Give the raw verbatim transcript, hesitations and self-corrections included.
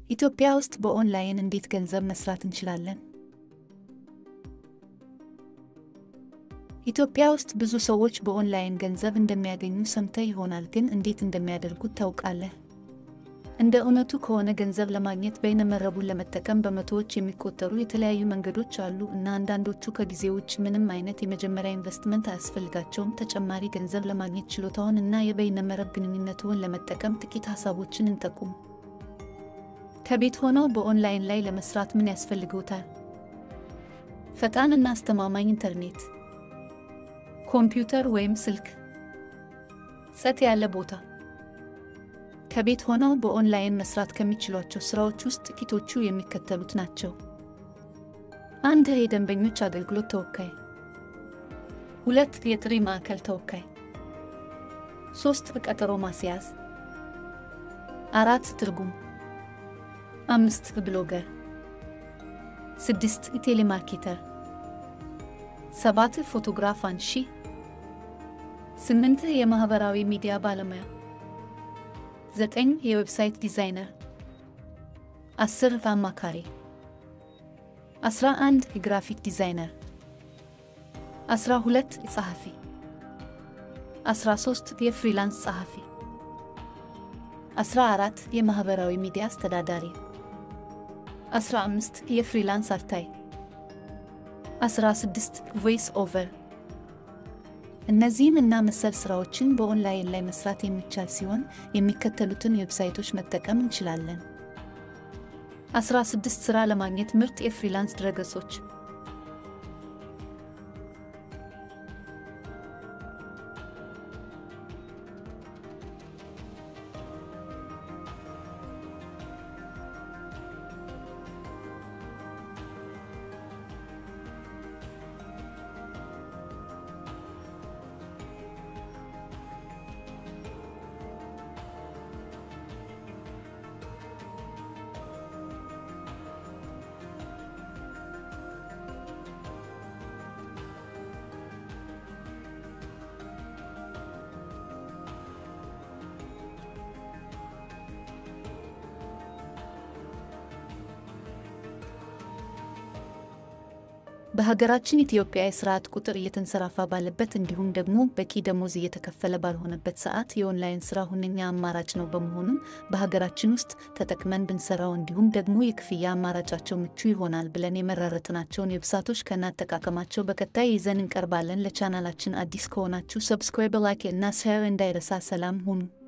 ኢትዮጵያ ውስጥ በኦንላይን እንዴት ገንዘብ መስራት እንችላለን? ኢትዮጵያ ውስጥ ብዙ ሰዎች በኦንላይን ገንዘብ እንደሚያገኙ ሰምተህ ይሆናል፣ ግን እንዴት እንደሚያደርጉት ታውቃለህ? እንደ እውነቱ ከሆነ ገንዘብ ለማግኘት በይነመረቡን ለመጠቀም በመቶዎች የሚቆጠሩ የተለያዩ መንገዶች አሉ እና አንዳንዶቹ ከጊዜ ውጭ ምንም አይነት የመጀመሪያ ኢንቨስትመንት አያስፈልጋቸውም። ተጨማሪ ገንዘብ ለማግኘት ችሎታውን እና የበይነመረብ ግንኙነቱን ለመጠቀም ጥቂት ሐሳቦችን እንጠቁም። ከቤት ሆነው በኦንላይን ላይ ለመስራት ምን ያስፈልግዎታል? ፈጣን እና አስተማማኝ ኢንተርኔት፣ ኮምፒውተር ወይም ስልክ፣ ጸጥ ያለ ቦታ። ከቤት ሆነው በኦንላይን መስራት ከሚችሏቸው ሥራዎች ውስጥ ጥቂቶቹ የሚከተሉት ናቸው። አንድ የደንበኞች አገልግሎት ተወካይ፣ ሁለት የጥሪ ማዕከል ተወካይ፣ ሶስት ቀጠሮ ማስያዝ፣ አራት ትርጉም፣ አምስት ብሎገር፣ ስድስት ቴሌማርኬተር፣ ሰባት ፎቶግራፍ አንሺ፣ ስምንት የማህበራዊ ሚዲያ ባለሙያ፣ ዘጠኝ የዌብሳይት ዲዛይነር፣ አስር አማካሪ፣ አስራ አንድ የግራፊክ ዲዛይነር፣ አስራ ሁለት ጸሐፊ፣ አስራ ሶስት የፍሪላንስ ጸሐፊ፣ አስራ አራት የማህበራዊ ሚዲያ አስተዳዳሪ፣ አስራ አምስት የፍሪላንስ አርታይ፣ አስራ ስድስት ቮይስ ኦቨር። እነዚህን እና መሰል ሥራዎችን በኦንላይን ላይ መስራት የሚቻል ሲሆን የሚከተሉትን ዌብሳይቶች መጠቀም እንችላለን። አስራ ስድስት ሥራ ለማግኘት ምርጥ የፍሪላንስ ድረገጾች። በሀገራችን ኢትዮጵያ የሥርዓት ቁጥር እየተንሰራፋ ባለበት እንዲሁም ደግሞ በቂ ደሞዝ እየተከፈለ ባልሆነበት ሰዓት የኦንላይን ሥራ ሁነኛ አማራጭ ነው። በመሆኑም በሀገራችን ውስጥ ተጠቅመን ብንሰራው እንዲሁም ደግሞ የክፍያ አማራጫቸው ምቹ ይሆናል ብለን የመረጥናቸውን ዌብሳይቶች ከናጠቃቀማቸው በቀጣይ ይዘን እንቀርባለን። ለቻናላችን አዲስ ከሆናችሁ ሰብስክራይብ፣ ላይክ እና ሼር እንዳይረሳ። ሰላም ሁኑ።